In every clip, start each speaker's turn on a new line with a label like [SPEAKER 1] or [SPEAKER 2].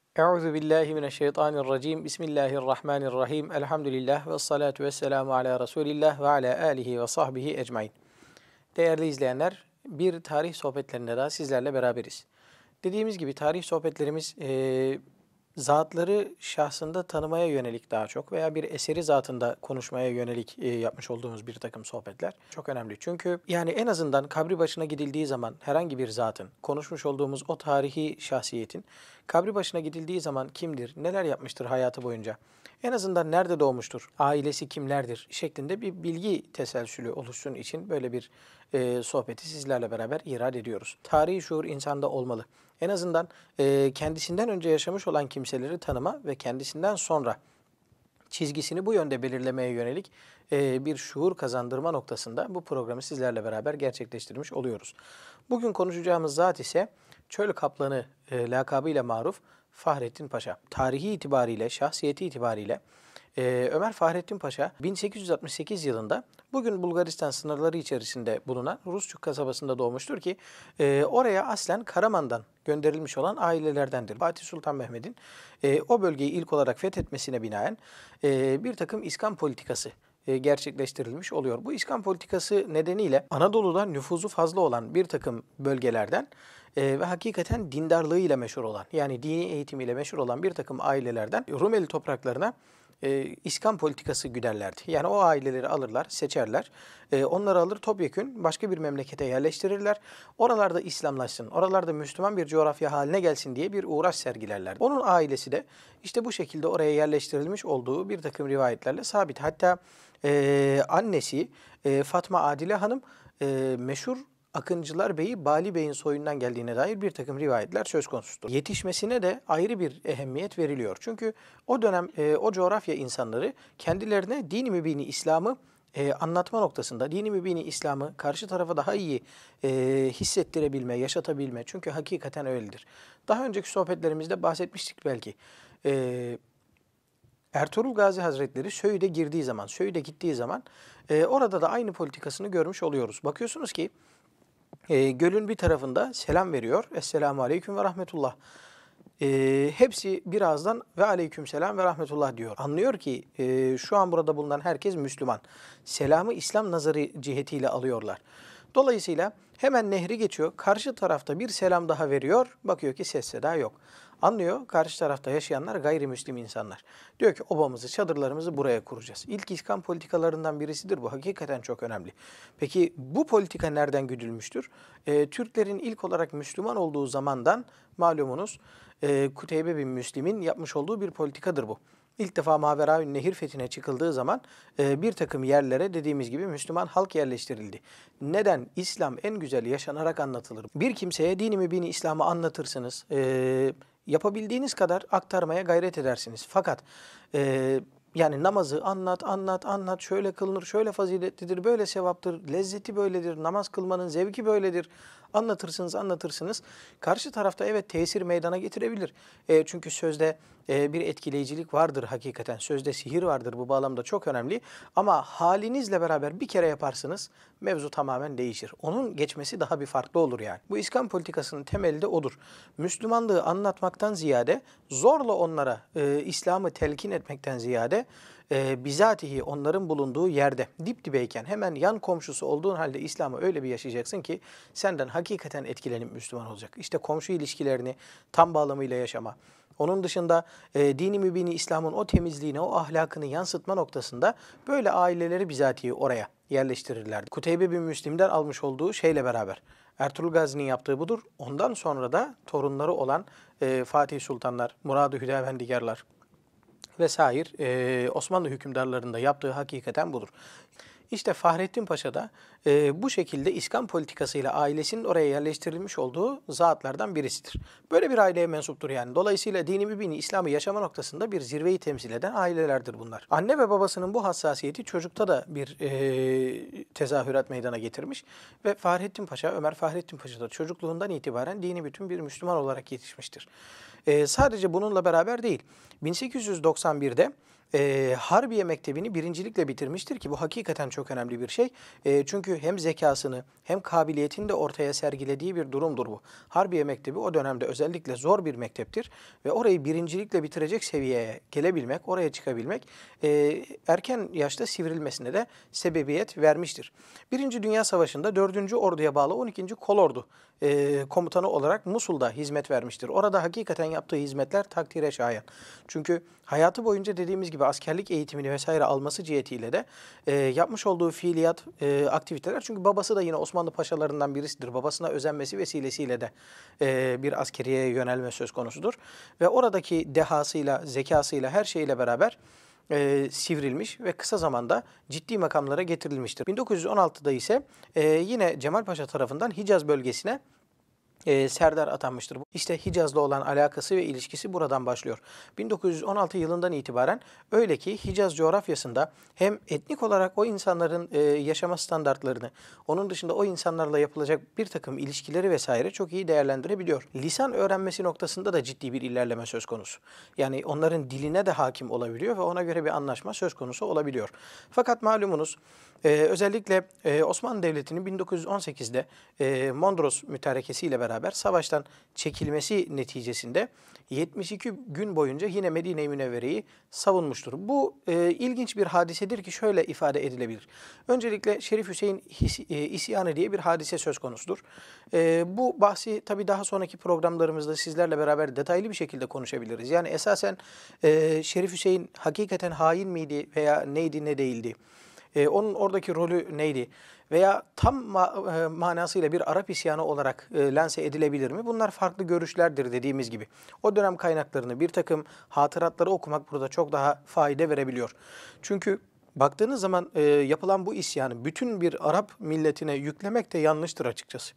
[SPEAKER 1] Euzu billahi mineşşeytanirracim. Bismillahirrahmanirrahim. Elhamdülillah ve salatu vesselamu ala Resulillah ve ala alihi ve sahbihi ecmaîn. Değerli izleyenler, bir tarih sohbetlerinde daha sizlerle beraberiz. Dediğimiz gibi tarih sohbetlerimiz zatları şahsında tanımaya yönelik daha çok veya bir eseri zatında konuşmaya yönelik yapmış olduğumuz bir takım sohbetler çok önemli. Çünkü yani en azından kabri başına gidildiği zaman herhangi bir zatın, konuşmuş olduğumuz o tarihi şahsiyetin kabri başına gidildiği zaman kimdir, neler yapmıştır hayatı boyunca, en azından nerede doğmuştur, ailesi kimlerdir şeklinde bir bilgi teselsülü oluşsun için böyle bir sohbeti sizlerle beraber irad ediyoruz. Tarihi şuur insanda olmalı. En azından kendisinden önce yaşamış olan kimseleri tanıma ve kendisinden sonra çizgisini bu yönde belirlemeye yönelik bir şuur kazandırma noktasında bu programı sizlerle beraber gerçekleştirmiş oluyoruz. Bugün konuşacağımız zat ise Çöl Kaplanı lakabıyla maruf Fahrettin Paşa. Tarihi itibariyle, şahsiyeti itibariyle Ömer Fahrettin Paşa 1868 yılında bugün Bulgaristan sınırları içerisinde bulunan Rusçuk kasabasında doğmuştur ki oraya aslen Karaman'dan gönderilmiş olan ailelerdendir. Fatih Sultan Mehmet'in o bölgeyi ilk olarak fethetmesine binaen bir takım iskan politikası gerçekleştirilmiş oluyor. Bu iskan politikası nedeniyle Anadolu'da nüfuzu fazla olan bir takım bölgelerden ve hakikaten dindarlığıyla meşhur olan, yani dini eğitimiyle meşhur olan bir takım ailelerden Rumeli topraklarına iskan politikası güderlerdi. Yani o aileleri alırlar, seçerler. Onları alır topyekün başka bir memlekete yerleştirirler. Oralarda İslamlaşsın, oralarda Müslüman bir coğrafya haline gelsin diye bir uğraş sergilerler. Onun ailesi de işte bu şekilde oraya yerleştirilmiş olduğu bir takım rivayetlerle sabit. Hatta annesi Fatma Adile Hanım meşhur Akıncılar Bey'i Bali Bey'in soyundan geldiğine dair bir takım rivayetler söz konusudur. Yetişmesine de ayrı bir ehemmiyet veriliyor. Çünkü o dönem o coğrafya insanları kendilerine dini mübini İslam'ı anlatma noktasında, dini mübini İslam'ı karşı tarafa daha iyi hissettirebilme, yaşatabilme. Çünkü hakikaten öyledir. Daha önceki sohbetlerimizde bahsetmiştik belki. Ertuğrul Gazi Hazretleri Söğüt'e girdiği zaman, Söğüt'e gittiği zaman orada da aynı politikasını görmüş oluyoruz. Bakıyorsunuz ki gölün bir tarafında selam veriyor. Esselamu aleyküm ve rahmetullah. Hepsi birazdan ve aleyküm selam ve rahmetullah diyor. Anlıyor ki şu an burada bulunan herkes Müslüman. Selamı İslam nazarı cihetiyle alıyorlar. Dolayısıyla hemen nehri geçiyor. Karşı tarafta bir selam daha veriyor. Bakıyor ki ses seda yok. Anlıyor karşı tarafta yaşayanlar gayrimüslim insanlar. Diyor ki obamızı, çadırlarımızı buraya kuracağız. İlk iskan politikalarından birisidir bu. Hakikaten çok önemli. Peki bu politika nereden güdülmüştür? Türklerin ilk olarak Müslüman olduğu zamandan malumunuz Kuteybe bin Müslim'in yapmış olduğu bir politikadır bu. İlk defa Maveraün Nehir fethine çıkıldığı zaman bir takım yerlere dediğimiz gibi Müslüman halk yerleştirildi. Neden? İslam en güzel yaşanarak anlatılır. Bir kimseye dini mübini İslam'ı anlatırsınız. Yapabildiğiniz kadar aktarmaya gayret edersiniz. Fakat yani namazı anlat, şöyle kılınır, şöyle faziletlidir, böyle sevaptır, lezzeti böyledir, namaz kılmanın zevki böyledir. Anlatırsınız. Karşı tarafta evet tesir meydana getirebilir. Çünkü sözde bir etkileyicilik vardır hakikaten. Sözde sihir vardır, bu bağlamda çok önemli. Ama halinizle beraber bir kere yaparsınız, mevzu tamamen değişir. Onun geçmesi daha bir farklı olur yani. Bu İslam politikasının temeli de odur. Müslümanlığı anlatmaktan ziyade, zorla onlara İslam'ı telkin etmekten ziyade, bizatihi onların bulunduğu yerde dip dibeyken hemen yan komşusu olduğun halde İslam'ı öyle bir yaşayacaksın ki senden hakikaten etkilenip Müslüman olacak. İşte komşu ilişkilerini tam bağlamıyla yaşama. Onun dışında dini mübini İslam'ın o temizliğini, o ahlakını yansıtma noktasında böyle aileleri bizatihi oraya yerleştirirlerdi. Kuteybe bin Müslim'den almış olduğu şeyle beraber. Ertuğrul Gazi'nin yaptığı budur. Ondan sonra da torunları olan Fatih Sultanlar, Murad-ı Hüdavendigarlar vesaire Osmanlı hükümdarlarında yaptığı hakikaten budur. İşte Fahrettin Paşa da bu şekilde iskan politikasıyla ailesinin oraya yerleştirilmiş olduğu zatlardan birisidir. Böyle bir aileye mensuptur yani. Dolayısıyla dini mübini İslam'ı yaşama noktasında bir zirveyi temsil eden ailelerdir bunlar. Anne ve babasının bu hassasiyeti çocukta da bir tezahürat meydana getirmiş. Ve Fahrettin Paşa, Ömer Fahrettin Paşa da çocukluğundan itibaren dini bütün bir Müslüman olarak yetişmiştir. Sadece bununla beraber değil, 1891'de Harbiye Mektebi'ni birincilikle bitirmiştir ki bu hakikaten çok önemli bir şey. Çünkü hem zekasını hem kabiliyetini de ortaya sergilediği bir durumdur bu. Harbiye Mektebi o dönemde özellikle zor bir mekteptir ve orayı birincilikle bitirecek seviyeye gelebilmek, oraya çıkabilmek erken yaşta sivrilmesine de sebebiyet vermiştir. Birinci Dünya Savaşı'nda 4. Ordu'ya bağlı 12. Kolordu komutanı olarak Musul'da hizmet vermiştir. Orada hakikaten yaptığı hizmetler takdire şayan. Çünkü hayatı boyunca dediğimiz gibi askerlik eğitimini vesaire alması cihetiyle de yapmış olduğu fiiliyat, aktiviteler. Çünkü babası da yine Osmanlı paşalarından birisidir. Babasına özenmesi vesilesiyle de bir askeriyeye yönelme söz konusudur. Ve oradaki dehasıyla, zekasıyla, her şeyle beraber sivrilmiş ve kısa zamanda ciddi makamlara getirilmiştir. 1916'da ise yine Cemal Paşa tarafından Hicaz bölgesine serdar atanmıştır. İşte Hicaz'la olan alakası ve ilişkisi buradan başlıyor. 1916 yılından itibaren öyle ki Hicaz coğrafyasında hem etnik olarak o insanların yaşama standartlarını, onun dışında o insanlarla yapılacak bir takım ilişkileri vesaire çok iyi değerlendirebiliyor. Lisan öğrenmesi noktasında da ciddi bir ilerleme söz konusu. Yani onların diline de hakim olabiliyor ve ona göre bir anlaşma söz konusu olabiliyor. Fakat malumunuz özellikle Osmanlı Devleti'nin 1918'de Mondros mütarekesiyle beraber savaştan çekilmesi neticesinde 72 gün boyunca yine Medine-i Münevvere'yi savunmuştur. Bu ilginç bir hadisedir ki şöyle ifade edilebilir. Öncelikle Şerif Hüseyin isyanı diye bir hadise söz konusudur. Bu bahsi tabii daha sonraki programlarımızda sizlerle beraber detaylı bir şekilde konuşabiliriz. Yani esasen Şerif Hüseyin hakikaten hain miydi veya neydi ne değildi? Onun oradaki rolü neydi? Veya tam manasıyla bir Arap isyanı olarak lanse edilebilir mi? Bunlar farklı görüşlerdir dediğimiz gibi. O dönem kaynaklarını, bir takım hatıratları okumak burada çok daha fayda verebiliyor. Çünkü baktığınız zaman yapılan bu isyanı bütün bir Arap milletine yüklemek de yanlıştır açıkçası.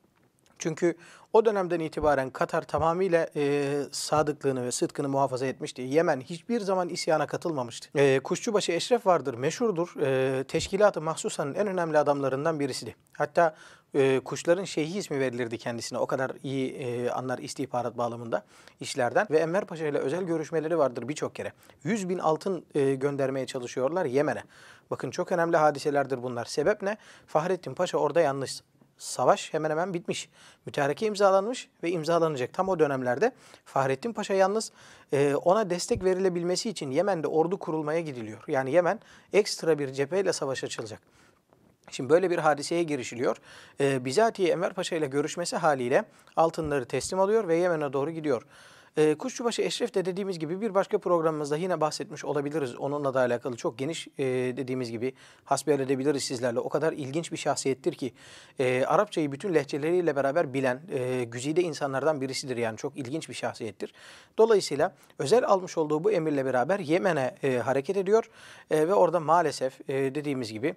[SPEAKER 1] Çünkü o dönemden itibaren Katar tamamıyla sadıklığını ve sıdkını muhafaza etmişti. Yemen hiçbir zaman isyana katılmamıştı. Kuşçubaşı Eşref vardır, meşhurdur. Teşkilat-ı Mahsusa'nın en önemli adamlarından birisidir. Hatta kuşların şeyhi ismi verilirdi kendisine. O kadar iyi anlar istihbarat bağlamında işlerden. Ve Enver Paşa ile özel görüşmeleri vardır birçok kere. 100 bin altın göndermeye çalışıyorlar Yemen'e. Bakın çok önemli hadiselerdir bunlar. Sebep ne? Fahrettin Paşa orada yanlış. Savaş hemen hemen bitmiş. Mütareke imzalanmış ve imzalanacak. Tam o dönemlerde Fahrettin Paşa yalnız ona destek verilebilmesi için Yemen'de ordu kurulmaya gidiliyor. Yani Yemen ekstra bir cepheyle savaş açılacak. Şimdi böyle bir hadiseye girişiliyor. Bizatihi Enver Paşa ile görüşmesi haliyle altınları teslim alıyor ve Yemen'e doğru gidiyor. Kuşçubaşı Eşref de dediğimiz gibi bir başka programımızda yine bahsetmiş olabiliriz. Onunla da alakalı çok geniş dediğimiz gibi hasbihal edebiliriz sizlerle. O kadar ilginç bir şahsiyettir ki Arapçayı bütün lehçeleriyle beraber bilen güzide insanlardan birisidir. Yani çok ilginç bir şahsiyettir. Dolayısıyla özel almış olduğu bu emirle beraber Yemen'e hareket ediyor ve orada maalesef dediğimiz gibi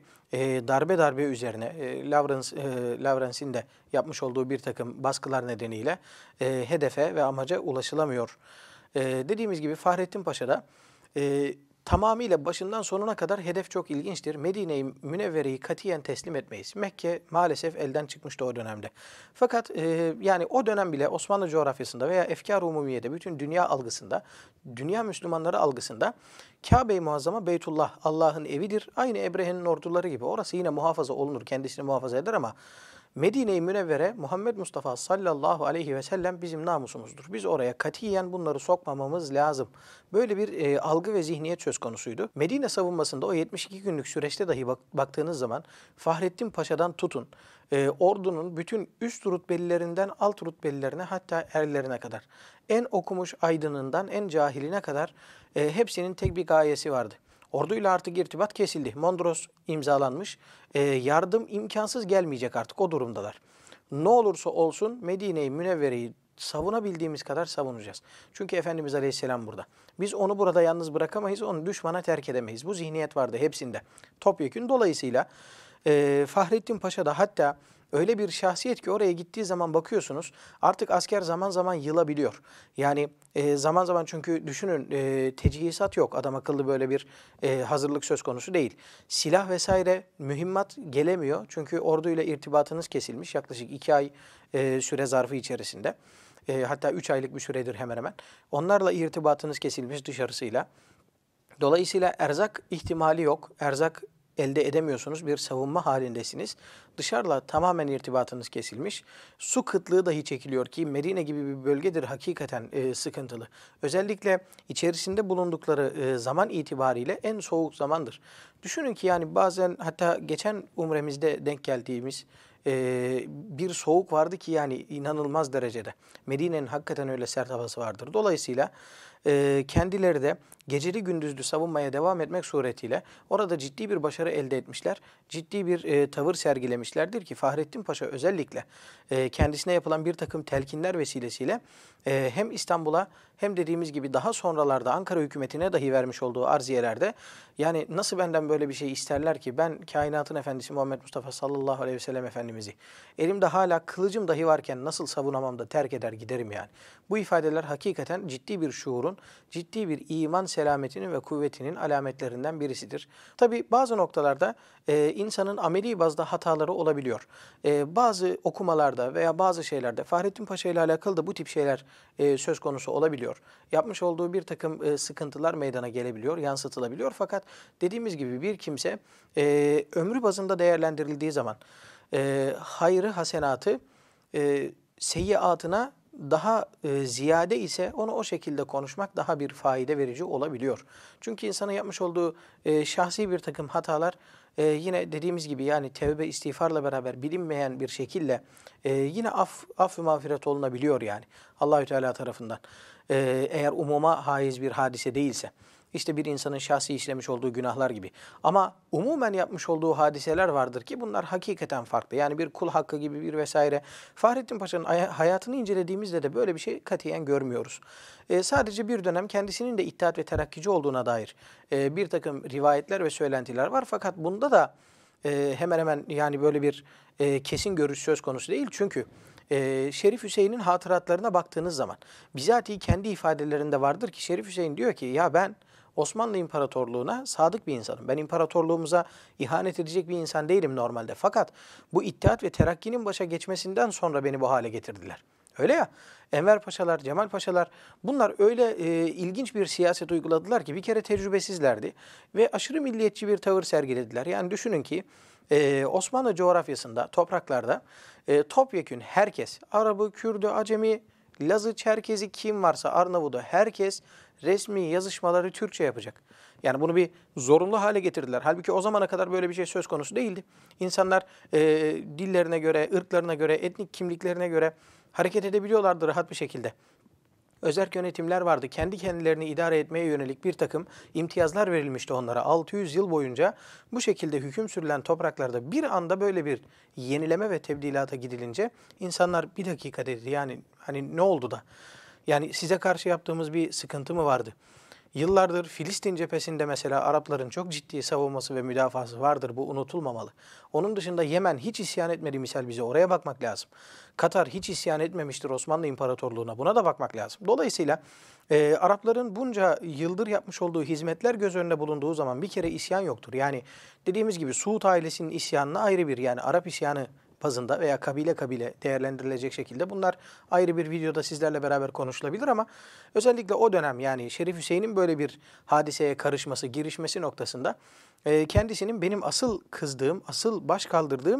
[SPEAKER 1] darbe üzerine Lawrence'in de yapmış olduğu bir takım baskılar nedeniyle hedefe ve amaca ulaşılamıyor. Dediğimiz gibi Fahrettin Paşa da tamamıyla başından sonuna kadar hedef çok ilginçtir. Medine-i Münevvere'yi katiyen teslim etmeyiz. Mekke maalesef elden çıkmıştı o dönemde. Fakat yani o dönem bile Osmanlı coğrafyasında veya efkar-ı umumiyede bütün dünya algısında, dünya Müslümanları algısında Kabe-i Muazzama Beytullah Allah'ın evidir. Aynı Ebrehe'nin orduları gibi. Orası yine muhafaza olunur, kendisini muhafaza eder ama Medine-i Münevvere Muhammed Mustafa sallallahu aleyhi ve sellem bizim namusumuzdur. Biz oraya katiyen bunları sokmamamız lazım. Böyle bir algı ve zihniyet söz konusuydu. Medine savunmasında o 72 günlük süreçte dahi baktığınız zaman Fahrettin Paşa'dan tutun, ordunun bütün üst rütbelilerinden alt rütbelilerine hatta erlerine kadar, en okumuş aydınından en cahiline kadar hepsinin tek bir gayesi vardı. Orduyla artık irtibat kesildi. Mondros imzalanmış. Yardım imkansız gelmeyecek artık o durumdalar. Ne olursa olsun Medine-i Münevvere'yi savunabildiğimiz kadar savunacağız. Çünkü Efendimiz Aleyhisselam burada. Biz onu burada yalnız bırakamayız, onu düşmana terk edemeyiz. Bu zihniyet vardı hepsinde. Topyekün dolayısıyla Fahrettin Paşa da hatta öyle bir şahsiyet ki oraya gittiği zaman bakıyorsunuz artık asker zaman zaman yılabiliyor. Yani zaman zaman çünkü düşünün teçhizat yok. Adam akıllı böyle bir hazırlık söz konusu değil. Silah vesaire mühimmat gelemiyor. Çünkü orduyla irtibatınız kesilmiş yaklaşık 2 ay süre zarfı içerisinde. Hatta 3 aylık bir süredir hemen hemen. Onlarla irtibatınız kesilmiş dışarısıyla. Dolayısıyla erzak ihtimali yok. Erzak elde edemiyorsunuz. Bir savunma halindesiniz. Dışarıla tamamen irtibatınız kesilmiş. Su kıtlığı dahi çekiliyor ki Medine gibi bir bölgedir hakikaten sıkıntılı. Özellikle içerisinde bulundukları zaman itibariyle en soğuk zamandır. Düşünün ki yani bazen hatta geçen umremizde denk geldiğimiz bir soğuk vardı ki yani inanılmaz derecede. Medine'nin hakikaten öyle sert havası vardır. Dolayısıyla kendileri de geceli gündüzlü savunmaya devam etmek suretiyle orada ciddi bir başarı elde etmişler. Ciddi bir tavır sergilemişlerdir ki Fahrettin Paşa özellikle kendisine yapılan bir takım telkinler vesilesiyle hem İstanbul'a hem dediğimiz gibi daha sonralarda Ankara hükümetine dahi vermiş olduğu arziyelerde yani nasıl benden böyle bir şey isterler ki ben kainatın efendisi Muhammed Mustafa sallallahu aleyhi ve sellem Efendimiz'i elimde hala kılıcım dahi varken nasıl savunamam da terk eder giderim yani. Bu ifadeler hakikaten ciddi bir şuurun, ciddi bir iman selametinin ve kuvvetinin alametlerinden birisidir. Tabi bazı noktalarda insanın ameli bazda hataları olabiliyor. Bazı okumalarda veya bazı şeylerde Fahrettin Paşa ile alakalı da bu tip şeyler söz konusu olabiliyor. Yapmış olduğu bir takım sıkıntılar meydana gelebiliyor, yansıtılabiliyor. Fakat dediğimiz gibi bir kimse ömrü bazında değerlendirildiği zaman hayrı, hasenatı seyyiatına daha ziyade ise onu o şekilde konuşmak daha bir faide verici olabiliyor. Çünkü insanın yapmış olduğu şahsi bir takım hatalar yine dediğimiz gibi yani tevbe istiğfarla beraber bilinmeyen bir şekilde yine af ve mağfiret olunabiliyor yani Allahü Teala tarafından. Eğer umuma haiz bir hadise değilse. İşte bir insanın şahsi işlemiş olduğu günahlar gibi. Ama umumen yapmış olduğu hadiseler vardır ki bunlar hakikaten farklı. Yani bir kul hakkı gibi bir vesaire. Fahrettin Paşa'nın hayatını incelediğimizde de böyle bir şey katiyen görmüyoruz. Sadece bir dönem kendisinin de İttihat ve Terakkici olduğuna dair bir takım rivayetler ve söylentiler var. Fakat bunda da hemen hemen yani böyle bir kesin görüş söz konusu değil. Çünkü Şerif Hüseyin'in hatıratlarına baktığınız zaman bizatihi kendi ifadelerinde vardır ki Şerif Hüseyin diyor ki ya ben Osmanlı İmparatorluğu'na sadık bir insanım. Ben imparatorluğumuza ihanet edecek bir insan değilim normalde. Fakat bu İttihat ve Terakki'nin başa geçmesinden sonra beni bu hale getirdiler. Öyle ya, Enver Paşalar, Cemal Paşalar bunlar öyle ilginç bir siyaset uyguladılar ki bir kere tecrübesizlerdi ve aşırı milliyetçi bir tavır sergilediler. Yani düşünün ki Osmanlı coğrafyasında, topraklarda topyekün herkes, Arabı, Kürdü, Acemi, Lazı, Çerkezi kim varsa Arnavut'u herkes resmi yazışmaları Türkçe yapacak. Yani bunu bir zorunlu hale getirdiler. Halbuki o zamana kadar böyle bir şey söz konusu değildi. İnsanlar dillerine göre, ırklarına göre, etnik kimliklerine göre hareket edebiliyorlardı rahat bir şekilde. Özerk yönetimler vardı. Kendi kendilerini idare etmeye yönelik bir takım imtiyazlar verilmişti onlara. 600 yıl boyunca bu şekilde hüküm sürülen topraklarda bir anda böyle bir yenileme ve tebdilata gidilince insanlar bir dakika dedi. Yani hani ne oldu da? Yani size karşı yaptığımız bir sıkıntı mı vardı? Yıllardır Filistin cephesinde mesela Arapların çok ciddi savunması ve müdafası vardır. Bu unutulmamalı. Onun dışında Yemen hiç isyan etmedi misal bize. Oraya bakmak lazım. Katar hiç isyan etmemiştir Osmanlı İmparatorluğu'na. Buna da bakmak lazım. Dolayısıyla Arapların bunca yıldır yapmış olduğu hizmetler göz önünde bulunduğu zaman bir kere isyan yoktur. Yani dediğimiz gibi Suud ailesinin isyanına ayrı bir yani Arap isyanı bazında veya kabile kabile değerlendirilecek şekilde bunlar ayrı bir videoda sizlerle beraber konuşulabilir ama özellikle o dönem yani Şerif Hüseyin'in böyle bir hadiseye karışması, girişmesi noktasında kendisinin benim asıl kızdığım, asıl baş kaldırdığım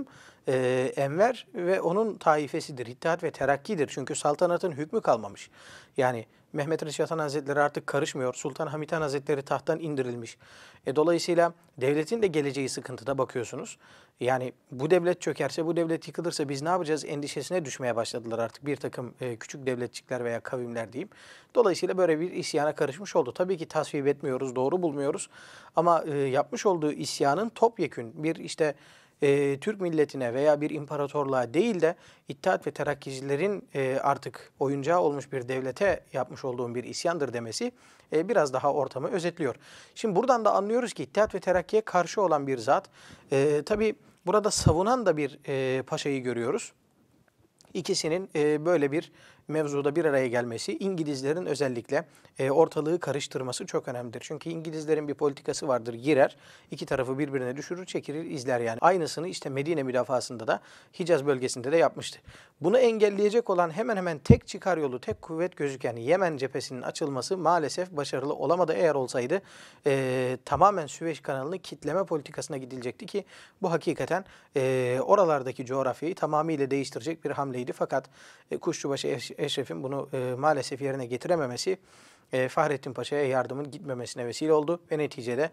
[SPEAKER 1] Enver ve onun taifesidir, İttihat ve Terakki'dir. Çünkü saltanatın hükmü kalmamış. Yani Mehmet Reşat Han Hazretleri artık karışmıyor. Sultan Hamid Han Hazretleri tahttan indirilmiş. Dolayısıyla devletin de geleceği sıkıntıda bakıyorsunuz. Yani bu devlet çökerse, bu devlet yıkılırsa biz ne yapacağız endişesine düşmeye başladılar artık bir takım küçük devletçikler veya kavimler diyeyim. Dolayısıyla böyle bir isyana karışmış oldu. Tabii ki tasvip etmiyoruz, doğru bulmuyoruz. Ama yapmış olduğu isyanın topyekün bir işte Türk milletine veya bir imparatorluğa değil de İttihat ve Terakkicilerin artık oyuncağı olmuş bir devlete yapmış olduğum bir isyandır demesi biraz daha ortamı özetliyor. Şimdi buradan da anlıyoruz ki İttihat ve Terakki'ye karşı olan bir zat, tabii burada savunan da bir paşayı görüyoruz. İkisinin böyle bir mevzuda bir araya gelmesi, İngilizlerin özellikle ortalığı karıştırması çok önemlidir. Çünkü İngilizlerin bir politikası vardır, girer, iki tarafı birbirine düşürür, çekilir, izler yani. Aynısını işte Medine müdafasında da Hicaz bölgesinde de yapmıştı. Bunu engelleyecek olan hemen hemen tek çıkar yolu, tek kuvvet gözüken Yemen cephesinin açılması maalesef başarılı olamadı. Eğer olsaydı tamamen Süveyş kanalını kitleme politikasına gidilecekti ki bu hakikaten oralardaki coğrafyayı tamamıyla değiştirecek bir hamleydi. Fakat Kuşçubaşı Eşref'in bunu maalesef yerine getirememesi Fahrettin Paşa'ya yardımın gitmemesine vesile oldu ve neticede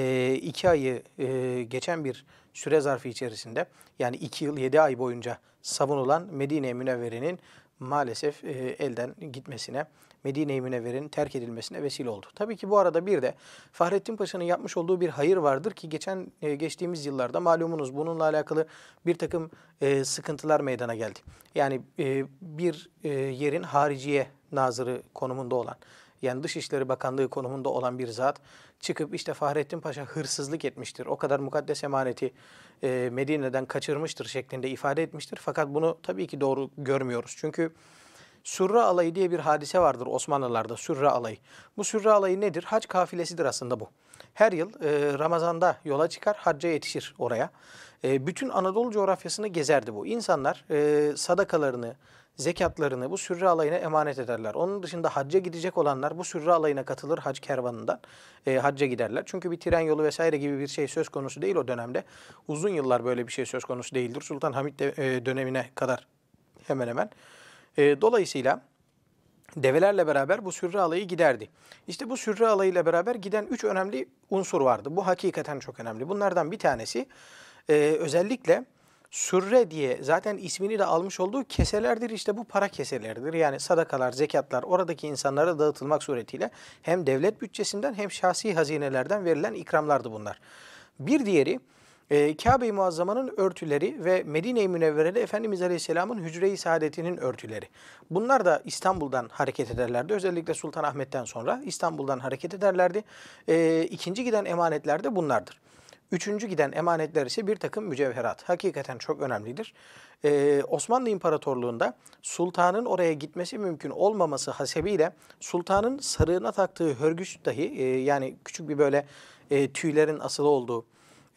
[SPEAKER 1] 2 ayı geçen bir süre zarfı içerisinde, yani 2 yıl 7 ay boyunca savunulan Medine-i Münevvere'nin maalesef elden gitmesine, Medine-i Münevvere'nin terk edilmesine vesile oldu. Tabii ki bu arada bir de Fahrettin Paşa'nın yapmış olduğu bir hayır vardır ki geçtiğimiz yıllarda malumunuz bununla alakalı bir takım sıkıntılar meydana geldi. Yani bir yerin hariciye nazırı konumunda olan, yani Dışişleri Bakanlığı konumunda olan bir zat çıkıp işte Fahrettin Paşa hırsızlık etmiştir, o kadar mukaddes emaneti Medine'den kaçırmıştır şeklinde ifade etmiştir. Fakat bunu tabii ki doğru görmüyoruz. Çünkü Sürra alayı diye bir hadise vardır Osmanlılarda, Sürra alayı. Bu Sürra alayı nedir? Hac kafilesidir aslında bu. Her yıl Ramazan'da yola çıkar, hacca yetişir oraya. Bütün Anadolu coğrafyasını gezerdi bu. İnsanlar sadakalarını, zekatlarını bu sürre alayına emanet ederler. Onun dışında hacca gidecek olanlar bu sürre alayına katılır, hac kervanından hacca giderler. Çünkü bir tren yolu vesaire gibi bir şey söz konusu değil o dönemde. Uzun yıllar böyle bir şey söz konusu değildir. Sultan Hamid dönemine kadar hemen hemen. Dolayısıyla develerle beraber bu sürre alayı giderdi. İşte bu sürre alayıyla beraber giden 3 önemli unsur vardı. Bu hakikaten çok önemli. Bunlardan bir tanesi özellikle sürre diye zaten ismini de almış olduğu keselerdir. İşte bu para keseleridir. Yani sadakalar, zekatlar oradaki insanlara dağıtılmak suretiyle hem devlet bütçesinden hem şahsi hazinelerden verilen ikramlardı bunlar. Bir diğeri Kabe-i Muazzama'nın örtüleri ve Medine-i Münevvere'de Efendimiz Aleyhisselam'ın Hücre-i Saadeti'nin örtüleri. Bunlar da İstanbul'dan hareket ederlerdi. Özellikle Sultanahmet'ten sonra İstanbul'dan hareket ederlerdi. İkinci giden emanetler de bunlardır. Üçüncü giden emanetler ise bir takım mücevherat. Hakikaten çok önemlidir. Osmanlı İmparatorluğu'nda sultanın oraya gitmesi mümkün olmaması hasebiyle sultanın sarığına taktığı hörgüç dahi yani küçük bir böyle tüylerin asılı olduğu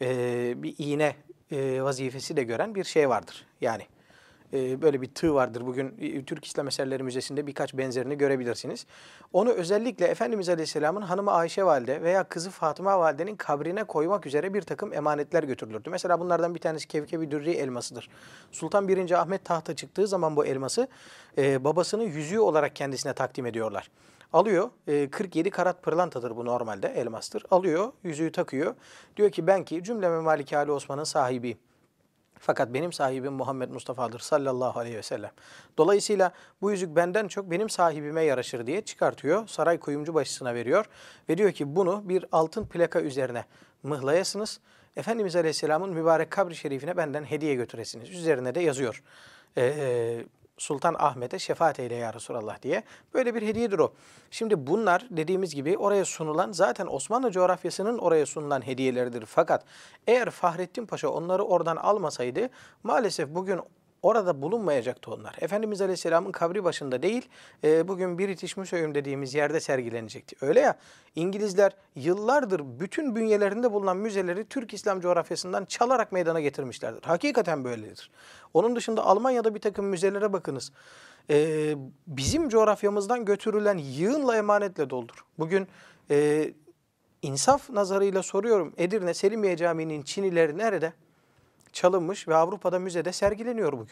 [SPEAKER 1] bir iğne vazifesi de gören bir şey vardır. Yani böyle bir tığ vardır. Bugün Türk İslam Eserleri Müzesi'nde birkaç benzerini görebilirsiniz. Onu özellikle Efendimiz Aleyhisselam'ın hanımı Ayşe Valide veya kızı Fatıma Valide'nin kabrine koymak üzere bir takım emanetler götürülürdü. Mesela bunlardan bir tanesi Kevkeb-i Dürri elmasıdır. Sultan 1. Ahmet tahta çıktığı zaman bu elması babasının yüzüğü olarak kendisine takdim ediyorlar. Alıyor, 47 karat pırlantadır bu normalde, elmastır. Alıyor, yüzüğü takıyor. Diyor ki ben ki cümle Memaliki Ali Osman'ın sahibiyim. Fakat benim sahibim Muhammed Mustafa'dır sallallahu aleyhi ve sellem. Dolayısıyla bu yüzük benden çok benim sahibime yaraşır diye çıkartıyor. Saray kuyumcu başısına veriyor. Ve diyor ki bunu bir altın plaka üzerine mıhlayasınız. Efendimiz Aleyhisselam'ın mübarek kabri şerifine benden hediye götüresiniz. Üzerine de yazıyor. Sultan Ahmet'e şefaat eyle ya Resulallah diye. Böyle bir hediyedir o. Şimdi bunlar dediğimiz gibi oraya sunulan zaten Osmanlı coğrafyasının oraya sunulan hediyeleridir. Fakat eğer Fahrettin Paşa onları oradan almasaydı maalesef bugün orada bulunmayacaktı onlar. Efendimiz Aleyhisselam'ın kabri başında değil, bugün British Museum dediğimiz yerde sergilenecekti. Öyle ya, İngilizler yıllardır bütün bünyelerinde bulunan müzeleri Türk İslam coğrafyasından çalarak meydana getirmişlerdir. Hakikaten böyledir. Onun dışında Almanya'da bir takım müzelere bakınız. Bizim coğrafyamızdan götürülen yığınla emanetle doldur. Bugün insaf nazarıyla soruyorum, Edirne Selimiye Camii'nin çinileri nerede? Çalınmış ve Avrupa'da müzede sergileniyor bugün.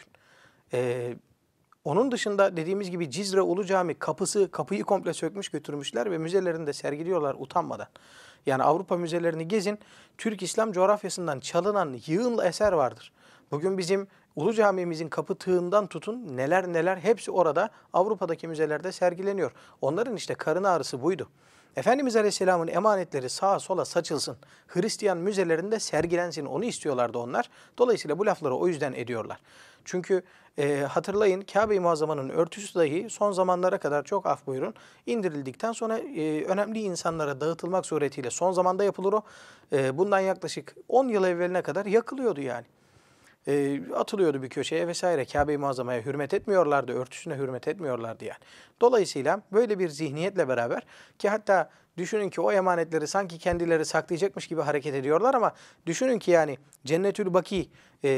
[SPEAKER 1] Onun dışında dediğimiz gibi Cizre Ulu Cami kapıyı komple sökmüş götürmüşler ve müzelerinde sergiliyorlar utanmadan. Yani Avrupa müzelerini gezin, Türk İslam coğrafyasından çalınan yığınla eser vardır. Bugün bizim Ulu Camimizin kapı tığından tutun neler neler hepsi orada Avrupa'daki müzelerde sergileniyor. Onların işte karın ağrısı buydu. Efendimiz Aleyhisselam'ın emanetleri sağa sola saçılsın, Hristiyan müzelerinde sergilensin, onu istiyorlardı onlar. Dolayısıyla bu lafları o yüzden ediyorlar. Çünkü hatırlayın Kabe-i Muazzama'nın örtüsü dahi son zamanlara kadar çok af buyurun indirildikten sonra önemli insanlara dağıtılmak suretiyle son zamanda yapılır o. Bundan yaklaşık 10 yıl evveline kadar yakılıyordu yani. Atılıyordu bir köşeye vesaire. Kabe-i Muazzama'ya hürmet etmiyorlardı, örtüsüne hürmet etmiyorlardı yani. Dolayısıyla böyle bir zihniyetle beraber ki hatta düşünün ki o emanetleri sanki kendileri saklayacakmış gibi hareket ediyorlar ama düşünün ki yani Cennetül Baki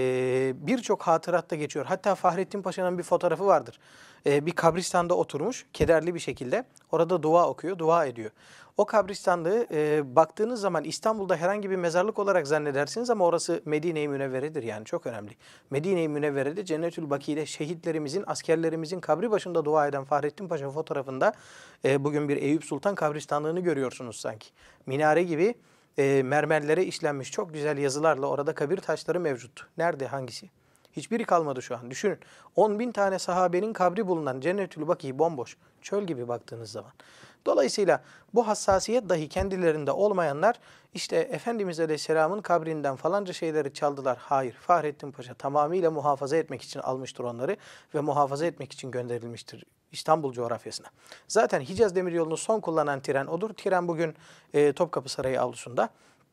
[SPEAKER 1] birçok hatıratta geçiyor. Hatta Fahrettin Paşa'nın bir fotoğrafı vardır. Bir kabristanda oturmuş kederli bir şekilde orada dua okuyor, dua ediyor. O kabristanlığı baktığınız zaman İstanbul'da herhangi bir mezarlık olarak zannedersiniz ama orası Medine-i Münevvere'dir yani çok önemli. Medine-i Münevvere'de Cennetül Baki'de şehitlerimizin, askerlerimizin kabri başında dua eden Fahrettin Paşa fotoğrafında bugün bir Eyüp Sultan kabristanlığını görüyorsunuz sanki. Minare gibi mermerlere işlenmiş çok güzel yazılarla orada kabir taşları mevcut. Nerede, hangisi? Hiçbiri kalmadı şu an. Düşünün. 10 bin tane sahabenin kabri bulunan Cennetül Baki bomboş. Çöl gibi baktığınız zaman. Dolayısıyla bu hassasiyet dahi kendilerinde olmayanlar işte Efendimiz Aleyhisselam'ın kabrinden falanca şeyleri çaldılar. Hayır. Fahrettin Paşa tamamıyla muhafaza etmek için almıştır onları ve muhafaza etmek için gönderilmiştir İstanbul coğrafyasına. Zaten Hicaz Demiryolu'nu son kullanan tren odur. Tren bugün Topkapı Sarayı avlusunda.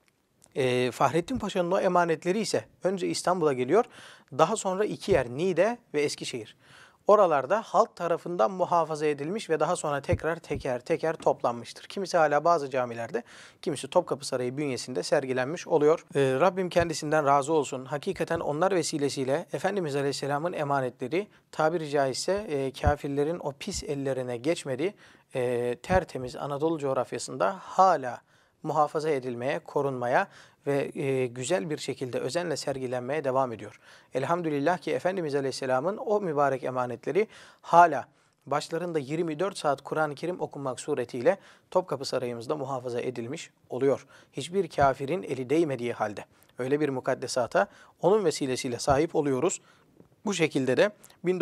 [SPEAKER 1] Fahrettin Paşa'nın o emanetleri ise önce İstanbul'a geliyor, daha sonra iki yer Niğde ve Eskişehir. Oralarda halk tarafından muhafaza edilmiş ve daha sonra tekrar teker teker toplanmıştır. Kimisi hala bazı camilerde, kimisi Topkapı Sarayı bünyesinde sergilenmiş oluyor. Rabbim kendisinden razı olsun. Hakikaten onlar vesilesiyle Efendimiz Aleyhisselam'ın emanetleri tabiri caizse kafirlerin o pis ellerine geçmedi. Tertemiz Anadolu coğrafyasında hala muhafaza edilmeye, korunmaya ve güzel bir şekilde özenle sergilenmeye devam ediyor. Elhamdülillah ki Efendimiz Aleyhisselam'ın o mübarek emanetleri hala başlarında 24 saat Kur'an-ı Kerim okunmak suretiyle Topkapı Sarayımızda muhafaza edilmiş oluyor. Hiçbir kafirin eli değmediği halde. Öyle bir mukaddesata onun vesilesiyle sahip oluyoruz. Bu şekilde de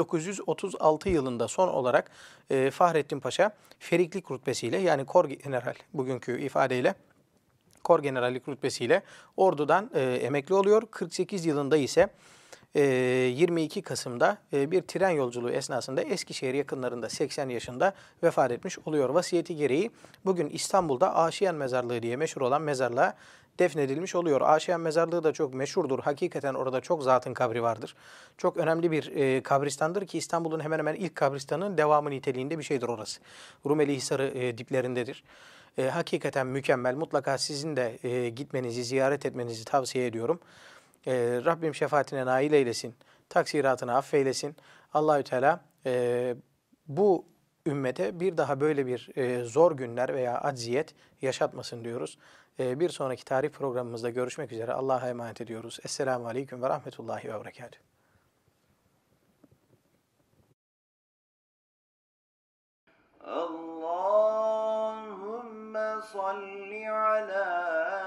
[SPEAKER 1] 1936 yılında son olarak Fahrettin Paşa Feriklik rütbesiyle yani Kor General bugünkü ifadeyle Kor Generallik rütbesiyle ordudan emekli oluyor. 48 yılında ise 22 Kasım'da bir tren yolculuğu esnasında Eskişehir yakınlarında 80 yaşında vefat etmiş oluyor. Vasiyeti gereği bugün İstanbul'da Aşiyan Mezarlığı diye meşhur olan mezarlığa defnedilmiş oluyor. Aşiyan Mezarlığı da çok meşhurdur. Hakikaten orada çok zatın kabri vardır. Çok önemli bir kabristandır ki İstanbul'un hemen hemen ilk kabristanın devamı niteliğinde bir şeydir orası. Rumeli Hisarı diplerindedir. Hakikaten mükemmel. Mutlaka sizin de gitmenizi, ziyaret etmenizi tavsiye ediyorum. Rabbim şefaatine nail eylesin. Taksiratını affeylesin. Allahü Teala bu ümmete bir daha böyle bir zor günler veya acziyet yaşatmasın diyoruz. Bir sonraki tarih programımızda görüşmek üzere. Allah'a emanet ediyoruz. Esselamu Aleyküm ve Rahmetullahi ve Berekatuhu.
[SPEAKER 2] Allahümme salli ala